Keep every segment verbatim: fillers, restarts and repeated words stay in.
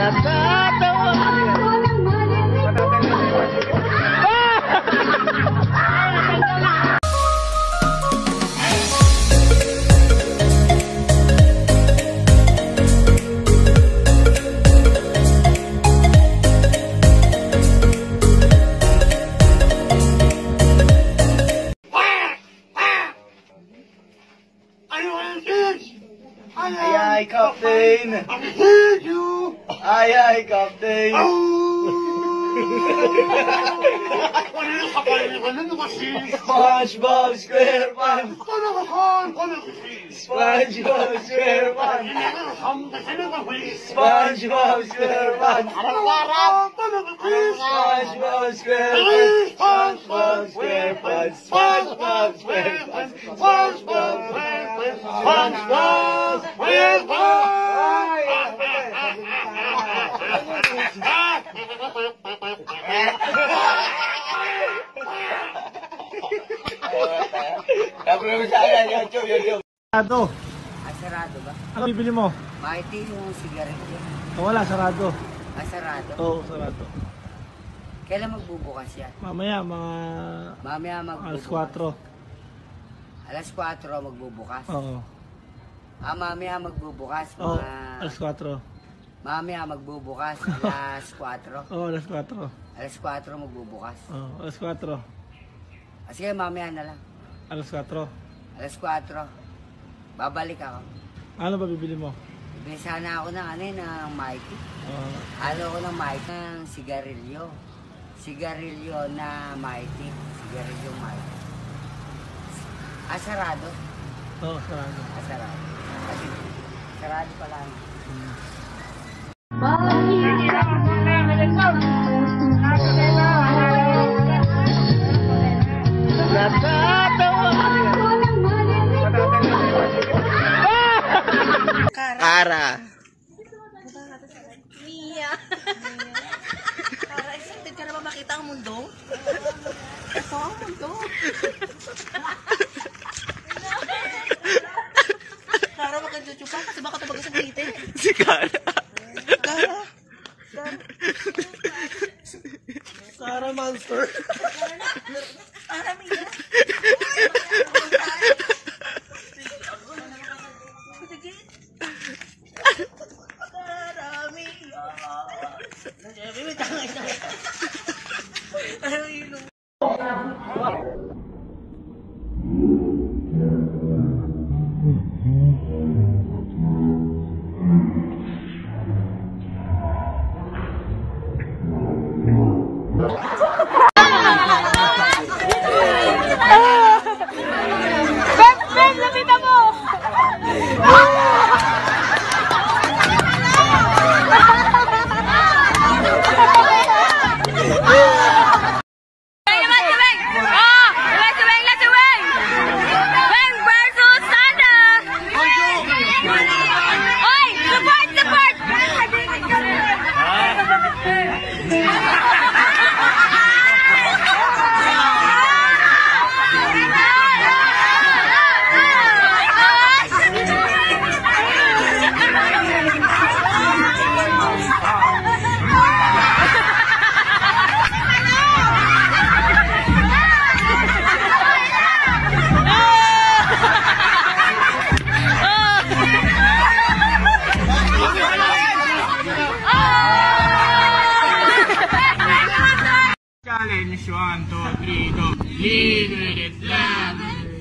Aye, aye, Captain! I heard you! Aye, aye, Captain! SpongeBob SquarePants! SpongeBob SquarePants! SpongeBob SquarePants! SpongeBob SquarePants! SpongeBob SquarePants! SpongeBob SquarePants! SpongeBob SquarePants! SpongeBob SquarePants! Sarado. Ah, sarado ba? Ano bibili mo? Mighty yung sigarilyo. Oh, wala, sarado. Ah, sarado? Oo, oh, sarado. Kailan magbubukas yan? Mamaya, mga... Mamaya magbubukas. alas kwatro. Alas kwatro magbubukas? Oo. Ah, mamaya magbubukas. Mga... Oo, alas kwatro. Mamaya magbubukas. Alas kwatro. Oo, alas kwatro. Alas kwatro magbubukas. Oo, alas kwatro. Ah, sige, mamaya na lang. Alas kwatro. Alas kwatro. Babalik ako. Ano ba bibili mo? Bibili sana ako ng ano eh, ng Mighty. Oo. Ano ko ng Mighty? Ng sigarilyo. Sigarilyo na Mighty. Sigarilyo Mighty. Ah, sarado? Oo, sarado. Ah, sarado. Kasi, sarado pala. Hmm. Kara. Mia. Para excited ka na ba makita ang mundo? Ito ang mundo. Kara, magka-chuchu ka kasi baka tabag sa bitin. Si Kara. Kara. Kara. Kara monster. Kara, Mia. Challenge one, two, three, go. Leave it down.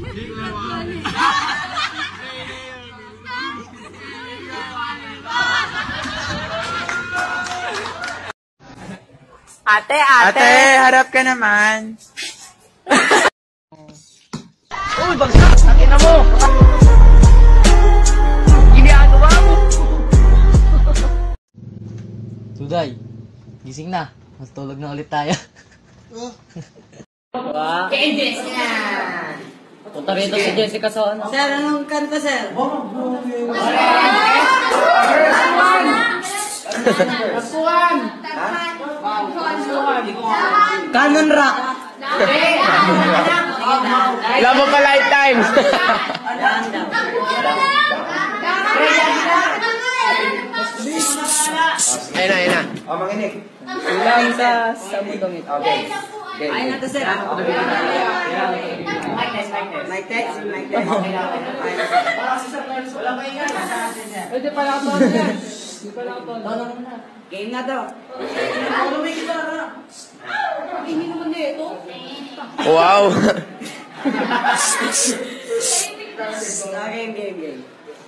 Ate, ate. Ate, harap ka naman. Uy, bagsak! Sakina mo! Ginagawa mo! Tuday, gising na. Matulog na ulit tayo. K-Jess na! Punta rito si Jessica sa ano. Sir, anong kanta, sir? Canon Rock. Labo ka lifetimes. Ayun na, Oh, manginig. Ilang sa sa mundong ito. Okay. Ay, nato sir. Mic test, mic test. Pwede pala ako tono yan. Hindi pala ako tono. Game na to. Wow. Game, game, game.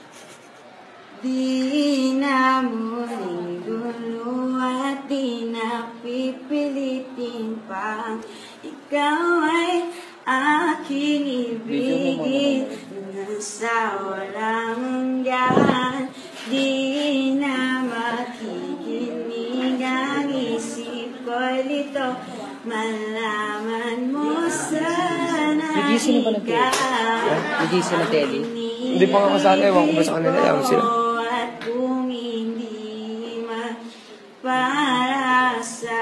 Di na muling dulo at di na pipilitin pa. Ikaw ay aking ibigin sa walang hanggan. Di na makikinig ang isip ko'y lito. Malaman mo sana ikaw. Nagising na Teddy. Hindi pa nga kasali. Ewan ko ba sa kanila. Ewan sila. At kung hindi man para sa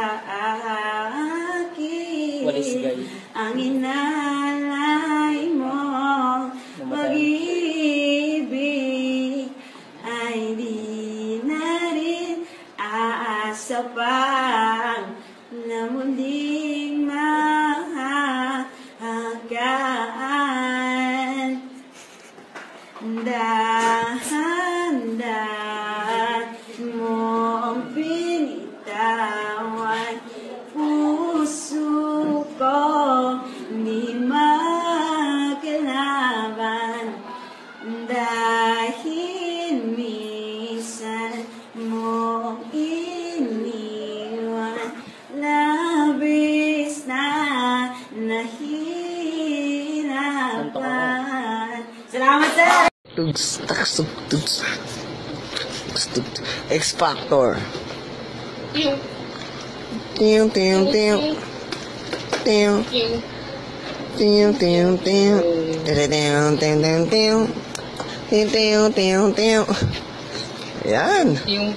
akin, Walis guy. ang inalay mo, pag-ibig ay di na rin aasa pang na muling mahahagaan. Dahan-dahan mong pinitawan puso ko di maglaban dahil minsan mong iniwan labis na nahirapan. Salamat sir! Tugs, tags, tugs, tugs. Tugs, tugs. X Factor. Ting, ting, ting. Ting, ting, ting, ting. Ting, ting, ting, ting. Ting, ting, ting, ting. Ayan.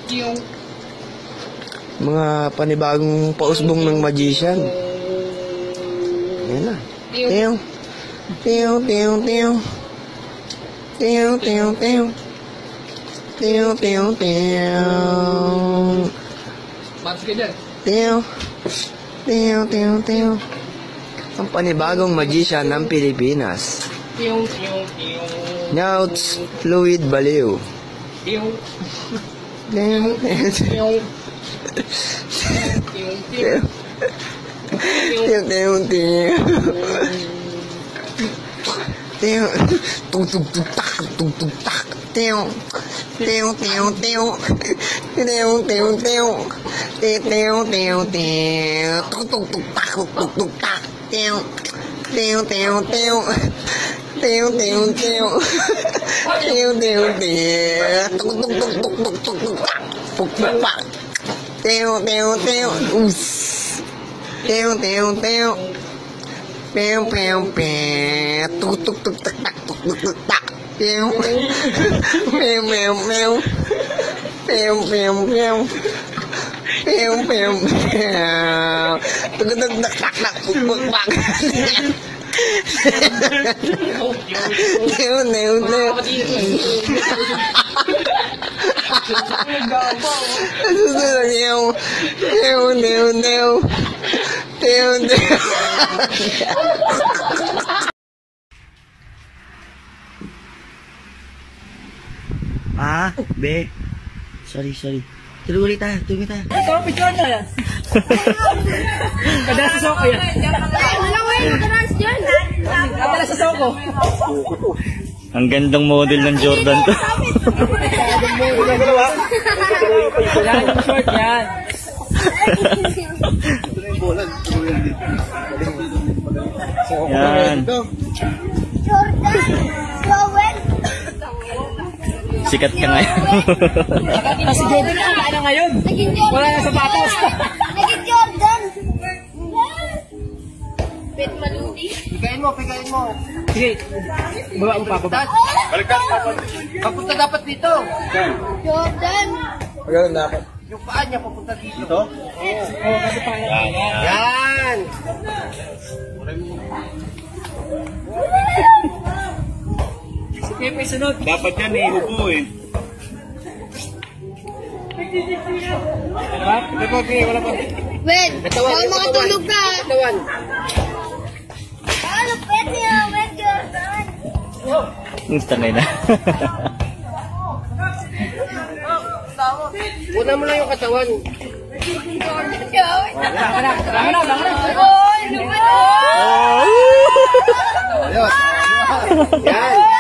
Mga panibagong pausbong ng magician. Ayan na. Ting, ting, ting, ting. Ting, ting, ting. Ting, ting, ting. Matas ka dyan. Ting, ting, ting, ting. Ang panibagong magician ng Pilipinas. Tiyong, tiyong, tiyong. Nyauts Fluid Baliw. Tiyong, Ting, ting, ting. tiyong. Tiyong, tiyong. Ting, ting, ting. Ting, tung, tung, tung, tak, tung, tung, tak. Ting, ting, ting, ting. Ting, ting, ting. Ting, ting, ting, ting. Tung, tung, tung, tak, tung, tung, tak. Ting, ting, ting, ting. Ting, ting, ting. Ting, ting, ting. Tung, tung, tung, tung, tung, tung, tung, tak. Tung, tung, tak. Ting, ting, ting. Us. Ting, ting, ting. Pew, pew, pew. Tuk, tuk, tuk, tak, tak, tuk, tuk, tuk, tak. Pew. Pew, pew, pew. Pew, pew, pew. Pew, pew, pew. Tuk, tuk, tak, tak, tak, tuk, tuk, tak. Pew, pew, pew. Susunod niyo. Pew, pew, pew. Pew, pew. Ah, be. Sorry, sorry. Tuloy ulit tayo, tuloy tayo. Ito, picture na yan. Kadala sa soko yan. Wala ko yung matarans dyan. Kadala sa soko. Ang gandang model ng Jordan to. Yan yung short yan. Yan. Jordan, Joel. Sikat ka ngayon. Kasi Jordan na ang ano ngayon. Naging Jordan. Wala na sapatos. Naging Jordan. Pet Maludi. Pigain mo, pigain mo. Sige, baba mo pa, baba. Papunta dapat dito. Jordan. Magandang dapat. Yung paa niya papunta dito. Ito? Oo, kasi paa niya. Yan! Si Pepe sunod. Dapat yan eh, hubo eh. Ha? Hindi po, sige, wala po. Ben, baka makatulog ka. Katawan. Ano, pwede na, pwede Gusto ngayon na. Una mo lang yung katawan. Oh, Yan.